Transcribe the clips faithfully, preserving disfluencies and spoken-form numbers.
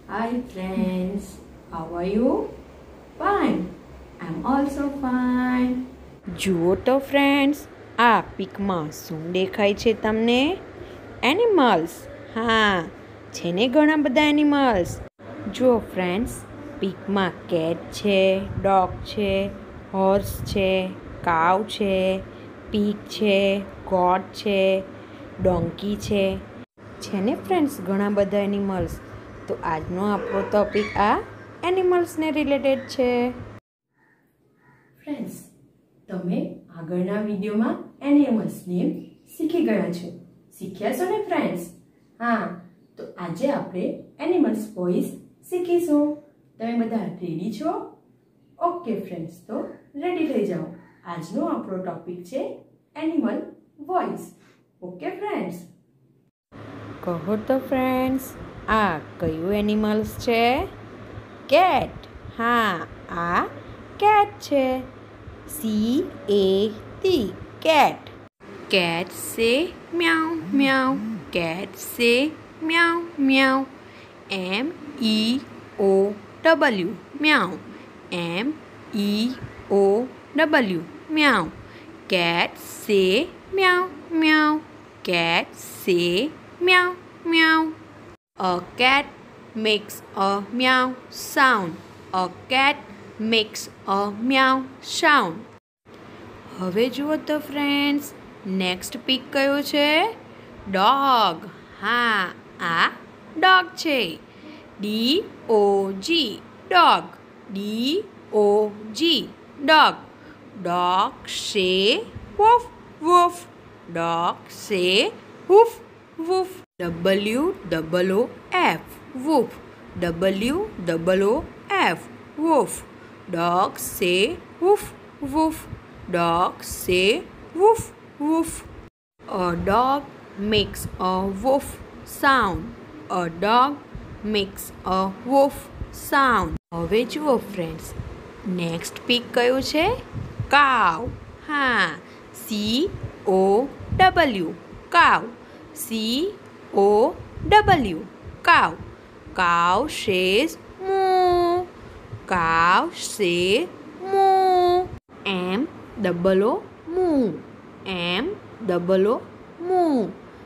Hi friends, how are you? Fine. I'm also fine. જુઓ તો friends, આ પિકમાં શું દેખાય છે તમને? એનિમલ્સ. હા, છે ને ઘણા બધા એનિમલ્સ. જુઓ ફ્રેન્ડ્સ, પિકમાં કેટ છે, ડોગ છે, હોર્સ છે, કાવ છે, પીગ છે, ગોટ છે, ડોંકી છે. છે ને ફ્રેન્ડ્સ ઘણા બધા એનિમલ્સ. તો આજનો આપણો ટોપિક આ એનિમલ્સને રિલેટેડ છે. ફ્રેન્ડ્સ, તમે આગળના વિડીયોમાં એનિમલ્સ નેમ શીખી ગયા છો. શીખ્યા છો ને ફ્રેન્ડ્સ? હા, તો આજે આપણે એનિમલ્સ વોઇસ શીખીશું. તમે બધા રેડી છો? ઓકે ફ્રેન્ડ્સ, તો રેડી થઈ જાઓ. આજનો આપણો ટોપિક છે એનિમલ વોઇસ. Okay friends? કહો તો ફ્રેન્ડ્સ, આ કયું એનિમલ્સ છે? કેટ. હા, આ કેટ છે. C A T cat. Cat say meow meow. Cat say meow meow. M E O W meow. M E O W meow. Cat say meow meow. Cat say meow meow. A cat makes a meow sound. A cat makes a meow sound. હવે જુઓ તો friends, next pick કયો છે? Dog. હા, આ dog છે. D O G dog. D O G dog. Dog say woof woof. Dog say woof woof. W double O F woof. W double O F woof. Dog say woof woof. Dog say woof woof. A dog makes a woof sound. A dog makes a woof sound. હવે જુઓ friends, next pick કયું છે? Cow. હા, C O W cow. C O W cow. Cow says moo. Cow say moo. M double O moo. M double O moo.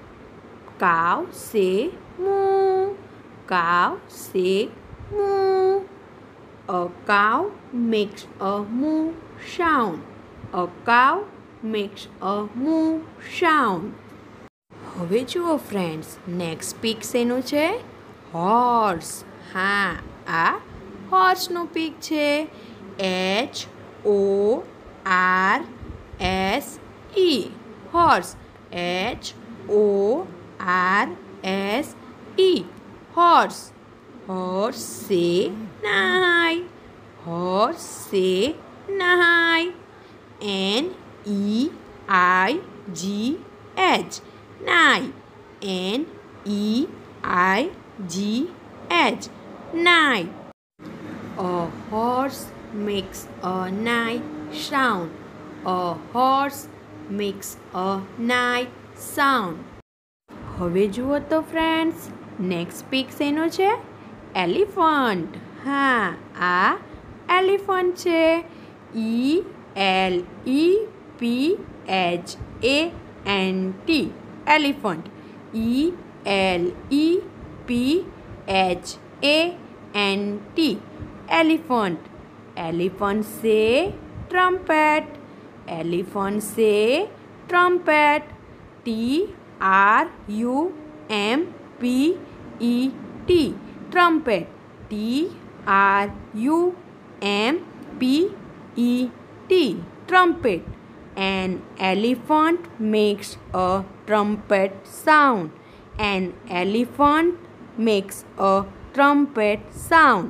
Cow say moo. Cow say moo. A cow makes a moo sound. A cow makes a moo sound. હવે જુઓ friends, next pick શેનું છે? Horse. હા, આ હોર્સનું pic છે. H O R S E horse. H O R S E horse. Horse say neigh. Horse say neigh. N E I G H nine. N E I G H nine. A horse makes a night sound. A horse makes a night sound. હવે જુઓ તો friends, next pick શેનો છે? Elephant. હા, આ elephant છે. E L E P H A N T elephant. E L E P H A N T elephant. Elephant say trumpet. Elephant say trumpet. T R U M P E T trumpet. T R U M P E T trumpet. An elephant makes a trumpet sound. An elephant makes a trumpet sound.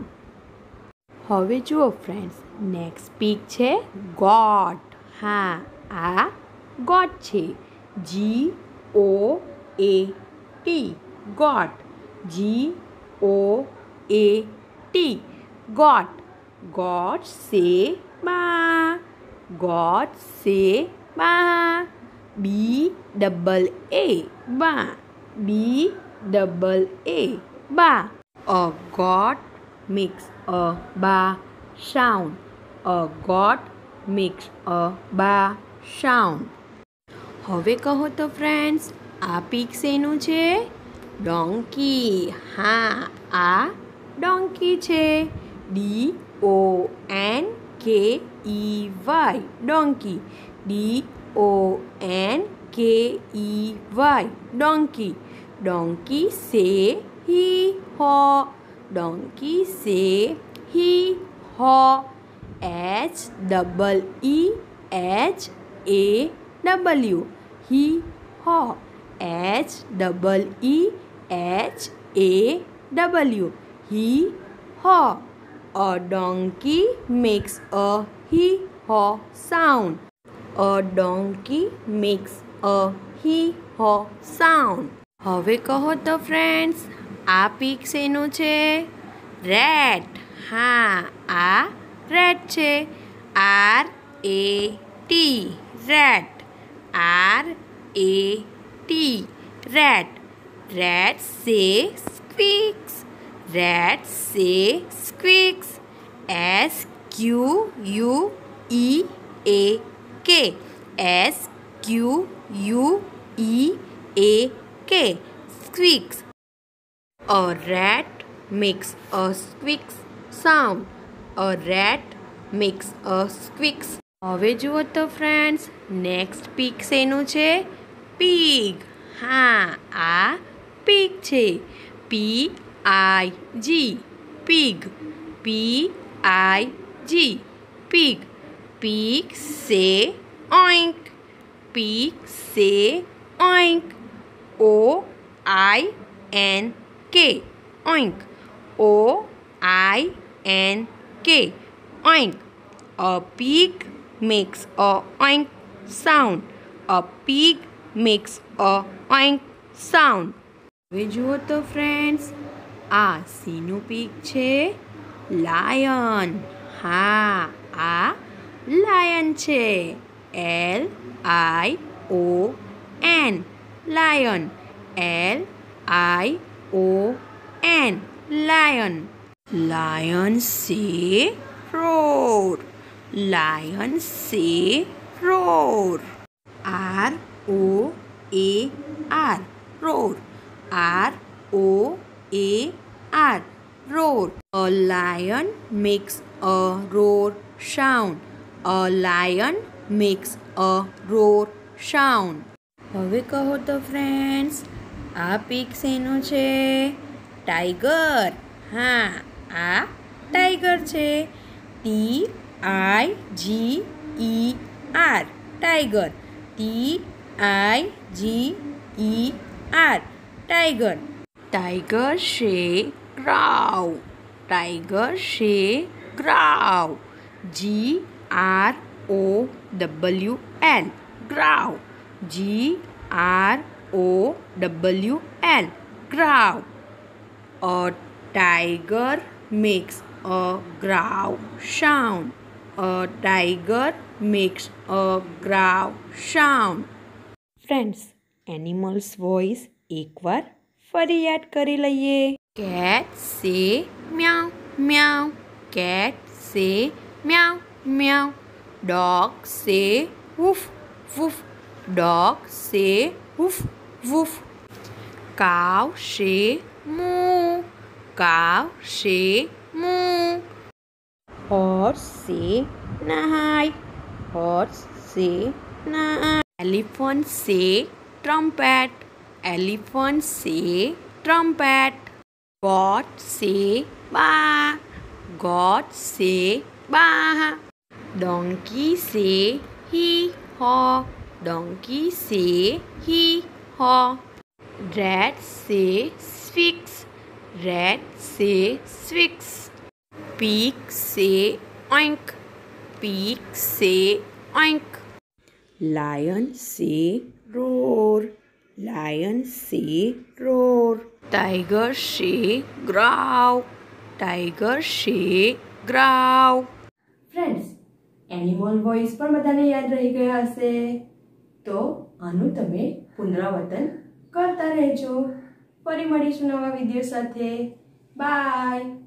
હવે જુઓ friends, next pic છે goat. હા, આ goat છે. G O A T goat. G O A T goat. Goat say baa. Got say બા. બી double એ બા. બી double એ બા. A goat makes a ba sound. A goat makes a ba sound. હવે કહો તો friends, આ peak શેનું છે? Donkey. હા, આ ડોંકી છે. D O N K E Y donkey. D O N K E Y donkey. Donkey say hee હો. Donkey say hee haw. H double E H A W hee haw. H double E H A W hee haw. A donkey makes a hee haw sound. A donkey makes a hee haw sound. હવે કહો તો friends, આ peak શેનું છે? Rate. હા, આ rat છે. R A T rat. R A T rat. Rat say squeaks. Rate say સ્ક્વીક્સ. S Q U E એ કે. એસ ક્યુ યુ ઈ એ કે સ્ક્વીક્સ. A rat makes a squeaks sound. A rat makes a squeaks. હવે જુઓ તો friends, next pic શેનું છે? Pig. હા, આ pig છે. P I G pig. P I G pig. Pig say oink. Pig say oink. O I N K oink. O I N K oink. A pig makes a oink sound. A pig makes a oink sound. હવે જુઓ તો friends, આ શેનું peak છે? Lion. હા, આ lion છે. L I O N lion. L I O N lion. Lion say roar. Lion say roar. R O A R roar. R O A R roar. A lion makes a roar sound. A lion makes a roar sound. હવે કહો તો friends, આ peak શેનું છે? Tiger. હા, આ tiger છે. T I G E R tiger. T I G E R tiger. Tiger says growl. Tiger says growl. G R O W L growl. G R O W L growl. A tiger makes a growl sound. A tiger makes a growl sound. Friends, animals voice એકવાર ફરી યાદ કરી લઈએ. Cat say meow meow. Cat say meow મ્યાઉ. Dog સે વૂફ વૂફ. Dog સે વૂફ વૂફ. કાવ સે moo. Cow say moo. Horse say nahai. Horse say nahai. Elephant say trumpet. Elephant say trumpet. Goat say ba. Goat say ba. Donkey say hee haw. Donkey say hee haw. Rat say sphinx. Rat say sphinx. Pig say oink. Pig say oink. Lion say roar. Lion say roar. Tiger say growl. Tiger say growl. Friends, animal voice પણ બધાને યાદ રહી ગયા હશે. તો આનું તમે પુનરાવર્તન કરતા રહેજો. ફરી મળીશું નવા વિડીયો સાથે. બાય.